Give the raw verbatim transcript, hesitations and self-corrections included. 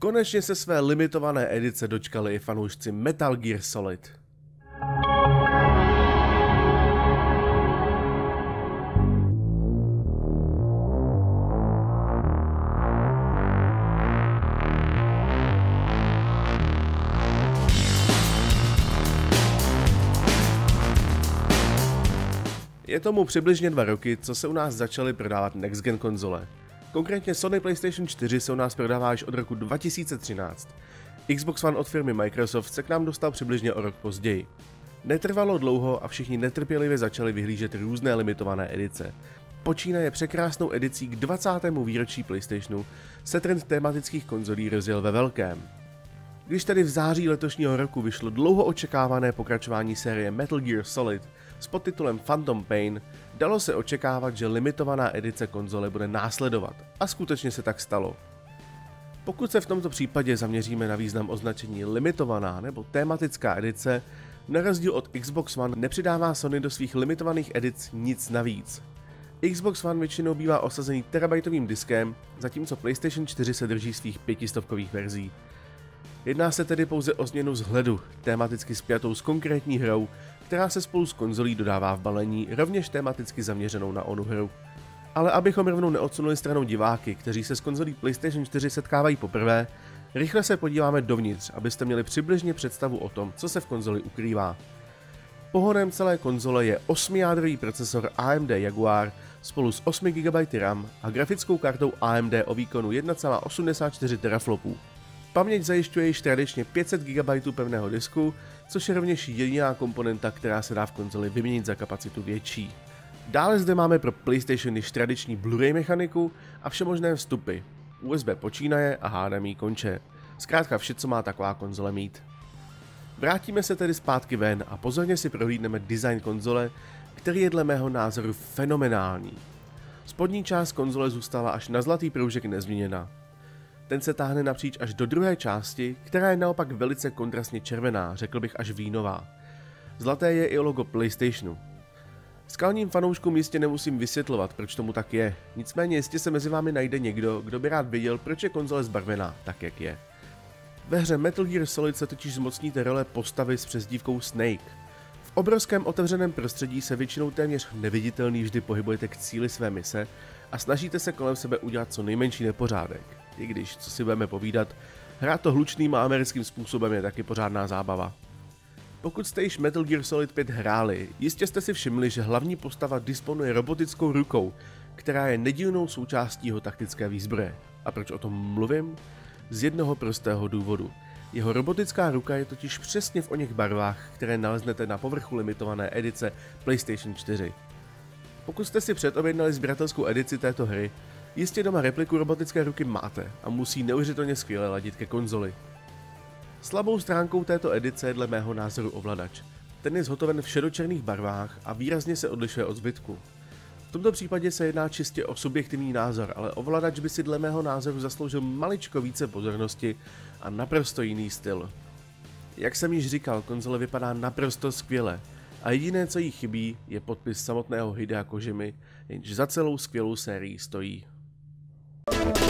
Konečně se své limitované edice dočkali i fanoušci Metal Gear Solid. Je tomu přibližně dva roky, co se u nás začaly prodávat next gen konzole. Konkrétně Sony PlayStation čtyři se u nás prodává až od roku dva tisíce třináct. Xbox One od firmy Microsoft se k nám dostal přibližně o rok později. Netrvalo dlouho a všichni netrpělivě začali vyhlížet různé limitované edice. Počínaje překrásnou edicí k dvacátému výročí PlayStationu se trend tematických konzolí rozjel ve velkém. Když tedy v září letošního roku vyšlo dlouho očekávané pokračování série Metal Gear Solid s podtitulem Phantom Pain, dalo se očekávat, že limitovaná edice konzole bude následovat, a skutečně se tak stalo. Pokud se v tomto případě zaměříme na význam označení limitovaná nebo tematická edice, na rozdíl od Xbox One nepřidává Sony do svých limitovaných edic nic navíc. Xbox One většinou bývá osazený terabajtovým diskem, zatímco PlayStation čtyři se drží svých pětistovkových verzí. Jedná se tedy pouze o změnu vzhledu, tematicky spjatou s konkrétní hrou, která se spolu s konzolí dodává v balení, rovněž tematicky zaměřenou na onu hru. Ale abychom rovnou neodsunuli stranou diváky, kteří se s konzolí PlayStation čtyři setkávají poprvé, rychle se podíváme dovnitř, abyste měli přibližně představu o tom, co se v konzoli ukrývá. Pohonem celé konzole je osmijádrový procesor A M D Jaguar spolu s osmi gigabajty RAM a grafickou kartou A M D o výkonu jedna celá osmdesát čtyři teraflopů. Paměť zajišťuje již tradičně pět set gigabajtů pevného disku, což je rovněž jediná komponenta, která se dá v konzoli vyměnit za kapacitu větší. Dále zde máme pro PlayStation již tradiční Blu-ray mechaniku a všemožné vstupy, U S B počínaje a H D M I konče. Zkrátka vše, co má taková konzole mít. Vrátíme se tedy zpátky ven a pozorně si prohlídneme design konzole, který je dle mého názoru fenomenální. Spodní část konzole zůstala až na zlatý proužek nezměněna. Ten se táhne napříč až do druhé části, která je naopak velice kontrastně červená, řekl bych až vínová. Zlaté je i logo PlayStationu. Skalním fanouškům jistě nemusím vysvětlovat, proč tomu tak je, nicméně jistě se mezi vámi najde někdo, kdo by rád věděl, proč je konzole zbarvená tak, jak je. Ve hře Metal Gear Solid se totiž zmocníte role postavy s přezdívkou Snake. V obrovském otevřeném prostředí se většinou téměř neviditelný vždy pohybujete k cíli své mise a snažíte se kolem sebe udělat co nejmenší nepořádek. I když, co si budeme povídat, hrát to hlučným a americkým způsobem je taky pořádná zábava. Pokud jste již Metal Gear Solid pět hráli, jistě jste si všimli, že hlavní postava disponuje robotickou rukou, která je nedílnou součástí jeho taktické výzbroje. A proč o tom mluvím? Z jednoho prostého důvodu. Jeho robotická ruka je totiž přesně v oněch barvách, které naleznete na povrchu limitované edice PlayStation čtyři. Pokud jste si předobjednali sběratelskou edici této hry, jistě doma repliku robotické ruky máte a musí neuvěřitelně skvěle ladit ke konzoli. Slabou stránkou této edice je dle mého názoru ovladač. Ten je zhotoven v šedočerných barvách a výrazně se odlišuje od zbytku. V tomto případě se jedná čistě o subjektivní názor, ale ovladač by si dle mého názoru zasloužil maličko více pozornosti a naprosto jiný styl. Jak jsem již říkal, konzole vypadá naprosto skvěle a jediné, co jí chybí, je podpis samotného Hidea Kojimy, jenž za celou skvělou sérii stojí.